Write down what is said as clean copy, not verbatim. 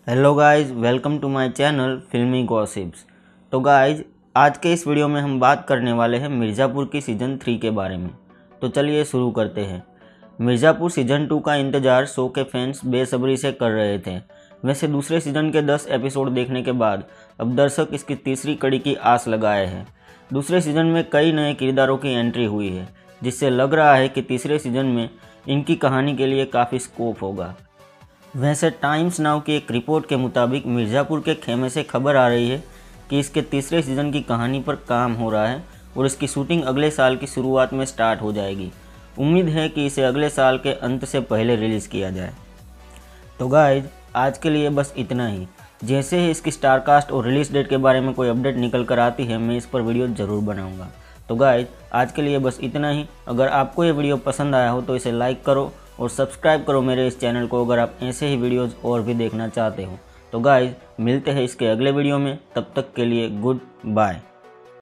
Hello guys, welcome to my channel filmy gossips. तो guys, आज के इस वीडियो में हम बात करने वाले हैं मिर्ज़ापुर की सीज़न 3 के बारे में। तो चलिए शुरू करते हैं। मिर्ज़ापुर सीज़न 2 का इंतज़ार शो के फैंस बेसब्री से कर रहे थे। वैसे दूसरे सीज़न के 10 एपिसोड देखने के बाद अब दर्शक इसकी तीसरी कड़ी की आस लगाए हैं। दूसरे सीज़न में कई नए किरदारों की एंट्री हुई है, जिससे लग रहा है कि तीसरे सीज़न में इनकी कहानी के लिए काफ़ी स्कोप होगा। वैसे टाइम्स नाउ की एक रिपोर्ट के मुताबिक मिर्ज़ापुर के खेमे से खबर आ रही है कि इसके तीसरे सीज़न की कहानी पर काम हो रहा है और इसकी शूटिंग अगले साल की शुरुआत में स्टार्ट हो जाएगी। उम्मीद है कि इसे अगले साल के अंत से पहले रिलीज़ किया जाए। तो गाइज, आज के लिए बस इतना ही। जैसे ही इसकी स्टारकास्ट और रिलीज़ डेट के बारे में कोई अपडेट निकल कर आती है, मैं इस पर वीडियो ज़रूर बनाऊँगा। तो गाइज, आज के लिए बस इतना ही। अगर आपको ये वीडियो पसंद आया हो तो इसे लाइक करो और सब्सक्राइब करो मेरे इस चैनल को, अगर आप ऐसे ही वीडियोज़ और भी देखना चाहते हो। तो गाइज, मिलते हैं इसके अगले वीडियो में। तब तक के लिए गुड बाय।